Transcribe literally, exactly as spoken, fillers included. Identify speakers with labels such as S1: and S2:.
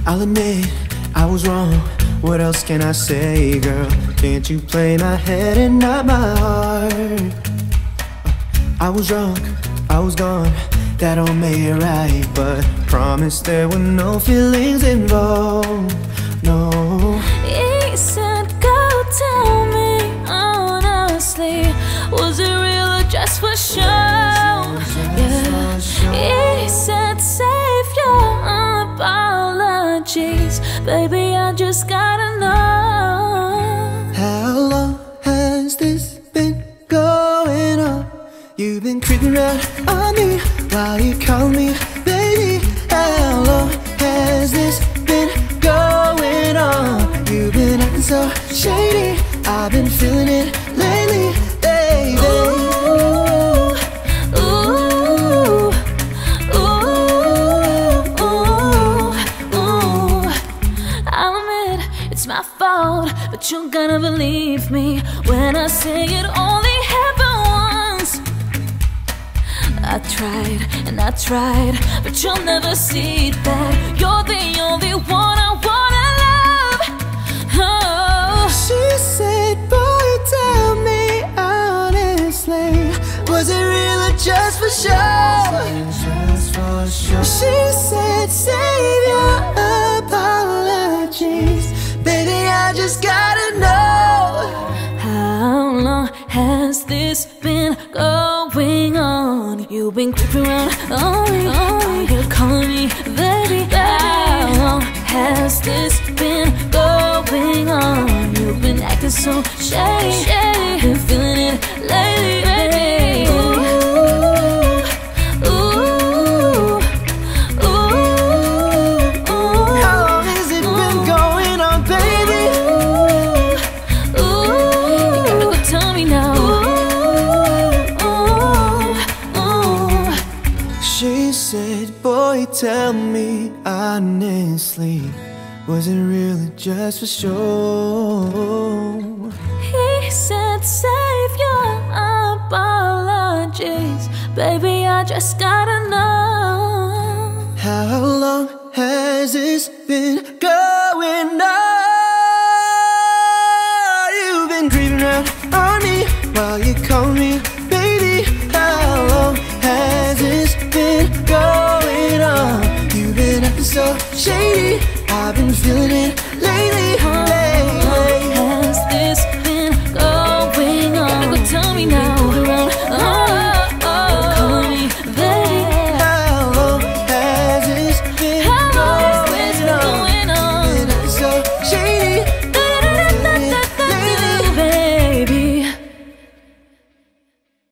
S1: I'll admit I was wrong. What else can I say, girl? Can't you play my head and not my heart? I was drunk, I was gone, that don't make it right. But promise there were no feelings involved, no.
S2: He said, go tell me honestly, was it real or just for show? Yeah. He said, save your apologies, baby, I just gotta know.
S1: How long has this been going on? You've been creeping around on me while you call me baby. How long has this been going on? You've been acting so shady, I've been feeling it lately, baby.
S2: Ooh, ooh, ooh, ooh, ooh. I'll admit it's my fault, but you're gonna believe me when I say it only happened once. I tried and I tried, but you'll never see that you're the only one I wanna love. Oh.
S1: She said, boy, tell me honestly, was it real or just for show? Just for show. She said, save your apologies, baby, I just gotta know.
S2: How long has this been going on? You've been creeping around on me, oh, you're calling me baby. How long has this been going on? You've been acting so shady, been feeling it lately, baby. Ooh, ooh, ooh, ooh.
S1: How long has it been going on, baby?
S2: Ooh, ooh, you gotta go tell me now. Ooh, ooh, ooh.
S1: She said, boy, tell me honestly, was it really just for show?
S2: He said, save your apologies, baby, I just gotta know.
S1: How long has this been going on?